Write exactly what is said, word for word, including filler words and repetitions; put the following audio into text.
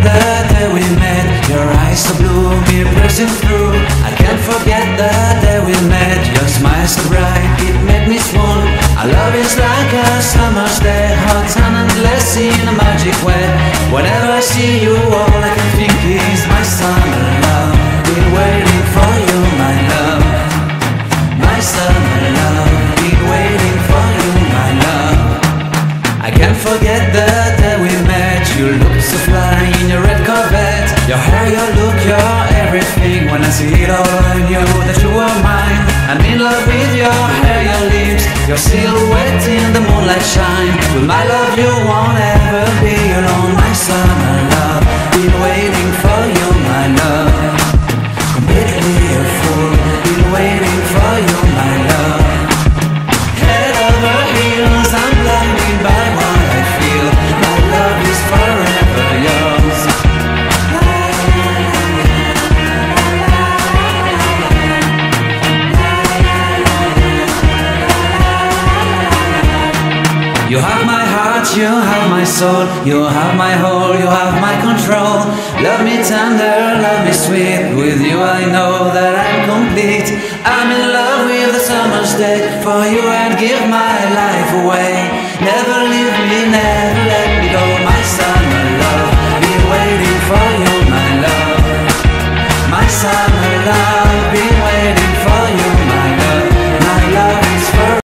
the day we met. Your eyes so blue, me pressing through. I can't forget the day we met. Your smile so bright, it made me swoon. Our love is like a summer's day, hot and endless in a magic way. Whenever I see you, all I can think is my summer love. Been waiting for you, my love. My summer love. Been waiting for you, my love. I can't forget the day we met. You look so fly in your red Corvette. Your hair, your look, your everything. When I see it all, I knew that you were mine. I'm in love with your hair, your lips, your silhouette in the moonlight shine. With my love you won't ever be alone. My summer love, been waiting for you, my love. Completely a fool, been waiting for you, my love. Head over heels, I'm blinded by what I feel. My love is forever yours. You have my heart, you have my soul, you have my whole, you have my control. Love me tender, love me sweet. With you I know that I'm complete. I'm in love with the summer's day. For you I'd give my life away. Never